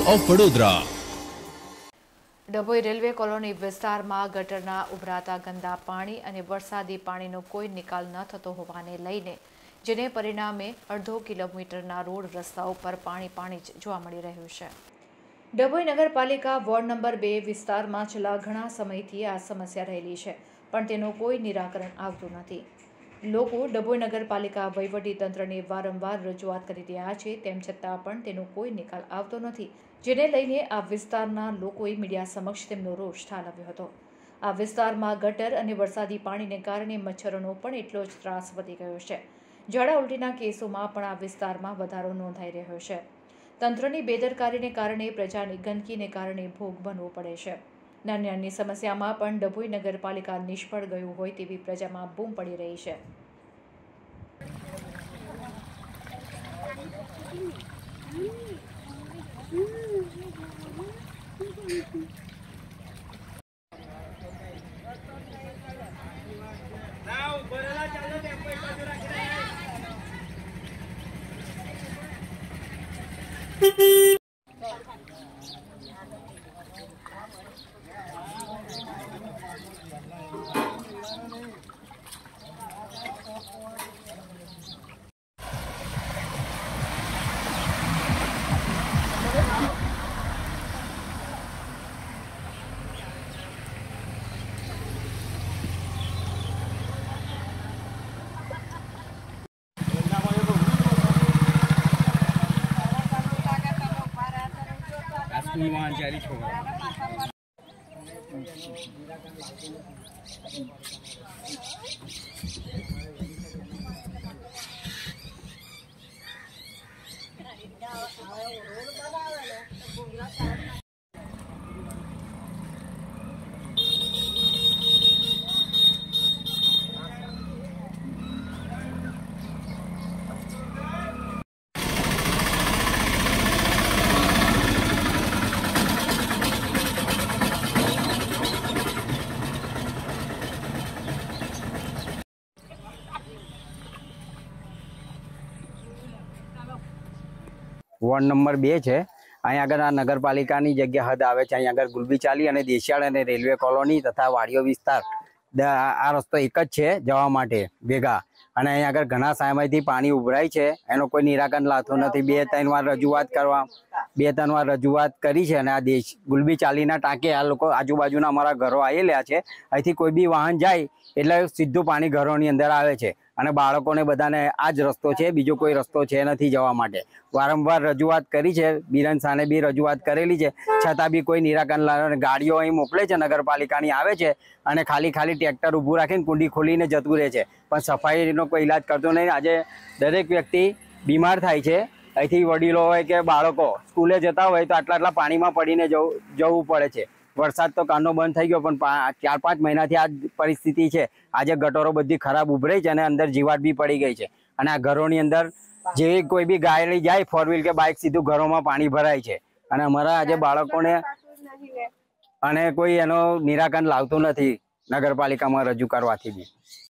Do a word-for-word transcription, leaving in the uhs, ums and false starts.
Of Vadodara. Dabhoi railway colony વિસ્તારમાં ગટરના ઉભરાતા ગંદા પાણી અને વરસાદી પાણીનો કોઈ નિકાલ ન થતો હોવાને લઈને જેને પરિણામે અડધો કિલોમીટરના રોડ રસ્તાઓ પર પાણી પાણી જ જોવા મળી રહ્યું છે। ડભોઈ નગરપાલિકા વોર્ડ નંબર બે વિસ્તારમાં છેલ્લા ઘણા સમયથી આ સમસ્યા રહેલી છે, પણ તેનું કોઈ નિરાકરણ આવતું નથી। લોકો ડભોઈ નગરપાલિકા વહીવટીતંત્રને વારંવાર રજૂઆત કરી રહ્યા છે, તેમ છતાં પણ તેનો કોઈ નિકાલ આવતો નથી, જેને લઈને આ વિસ્તારના લોકોએ મીડિયા સમક્ષ તેમનો રોષ ઠાલવ્યો હતો। આ વિસ્તારમાં ગટર અને વરસાદી પાણીને કારણે મચ્છરોનો પણ એટલો જ ત્રાસ વધી ગયો છે। ઝાડા ઉલટીના કેસોમાં પણ આ વિસ્તારમાં વધારો નોંધાઈ રહ્યો છે। તંત્રની બેદરકારીને કારણે પ્રજાની ગંદકીને કારણે ભોગ બનવું પડે છે। નાની નાની સમસ્યામાં પણ ડભોઈ નગરપાલિકા નિષ્ફળ ગયું હોય તેવી પ્રજામાં બૂમ પડી રહી છે। जारी छोड़ा वॉर्ड नंबर बे है। अँ आगर आ नगरपालिका जगह हद आए अँ आगर गुलबी चाली और देशियाड़ और रेलवे कॉलोनी तथा वाड़ियों विस्तार आ रस्तो एक ज है जवा माटे भेगा। अँ आगर घना समयथी पानी उभराय है, एनो कोई निराकरण लातो नहीं। बे त्रण वार रजूआत करवा बे त्रण वार रजूआत करी है। आ देश गुलबी चाली टाँके आ लोग आजूबाजूना अमरा घरों आवेला है। अहींथी कोई भी वाहन जाए एटले सीधुं पाणी घरोनी अंदर आवे छे અને બાળકોને બધાને આ જ રસ્તો છે, બીજો કોઈ રસ્તો છે નથી જવા માટે। વારંવાર રજૂઆત કરી છે, બિરન સાને બી રજૂઆત કરેલી છે, છતાં બી કોઈ નિરાકરણ લાવે। ગાડીઓ અહીં મોકલે છે, નગરપાલિકાની આવે છે અને ખાલી ખાલી ટ્રેક્ટર ઊભું રાખીને કુંડી ખોલીને જતું રહે છે, પણ સફાઈનો કોઈ ઇલાજ કરતો નહીં। આજે દરેક વ્યક્તિ બીમાર થાય છે। અહીંથી વડીલો હોય કે બાળકો સ્કૂલે જતા હોય તો આટલા આટલા પાણીમાં પડીને જવું જવું પડે છે। वरसाद तो कानो बंद थई गयो, पण चार पांच महीना थी आ परिस्थिति है। आज गटरो बधी खराब उभराई है, अंदर जीवात भी पड़ी गई है। आ घरों अंदर जे कोई भी गाड़ी जाए फोर व्हील के बाइक सीधू घरों में पानी भराय है। अमरा आज बाळकोने अने कोई एनो निराकरण लावतुं नथी नगरपालिका में रजू करवाथी बी।